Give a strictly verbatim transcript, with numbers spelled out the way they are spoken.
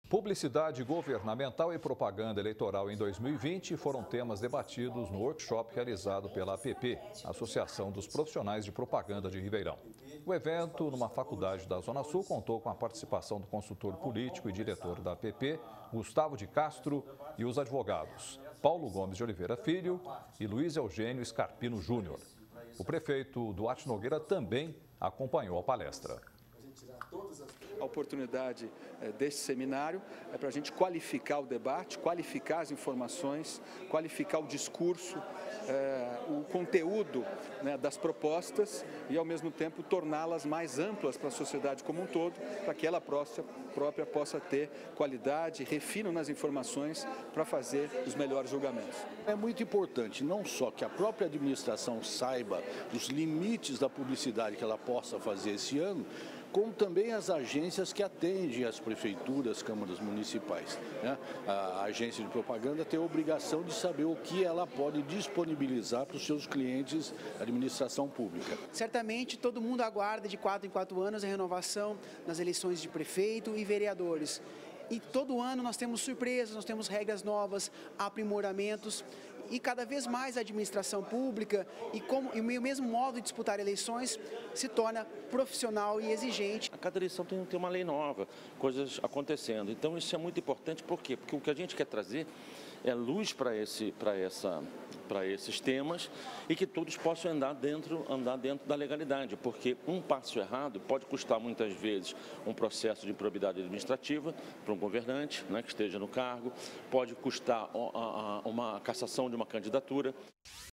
Publicidade governamental e propaganda eleitoral em dois mil e vinte foram temas debatidos no workshop realizado pela A P P, Associação dos Profissionais de Propaganda de Ribeirão. O evento, numa faculdade da Zona Sul, contou com a participação do consultor político e diretor da A P P, Gustavo de Castro, e os advogados Paulo Gomes de Oliveira Filho e Luiz Eugênio Scarpino Júnior. O prefeito Duarte Nogueira também acompanhou a palestra. A oportunidade desse seminário é para a gente qualificar o debate, qualificar as informações, qualificar o discurso, é, o conteúdo, né, das propostas e, ao mesmo tempo, torná-las mais amplas para a sociedade como um todo, para que ela própria, própria possa ter qualidade, refino nas informações para fazer os melhores julgamentos. É muito importante não só que a própria administração saiba os limites da publicidade que ela possa fazer esse ano, como também as agências que atendem as prefeituras, câmaras municipais, né? A agência de propaganda tem a obrigação de saber o que ela pode disponibilizar para os seus clientes, administração pública. Certamente todo mundo aguarda de quatro em quatro anos a renovação nas eleições de prefeito e vereadores. E todo ano nós temos surpresas, nós temos regras novas, aprimoramentos e cada vez mais a administração pública e, como, e o mesmo modo de disputar eleições se torna profissional e exigente. A cada eleição tem, tem uma lei nova, coisas acontecendo. Então isso é muito importante, por quê? Porque o que a gente quer trazer é luz para esse, para essa, para esses temas e que todos possam andar dentro, andar dentro da legalidade, porque um passo errado pode custar muitas vezes um processo de improbidade administrativa para um governante, né, que esteja no cargo, pode custar uma cassação de uma candidatura.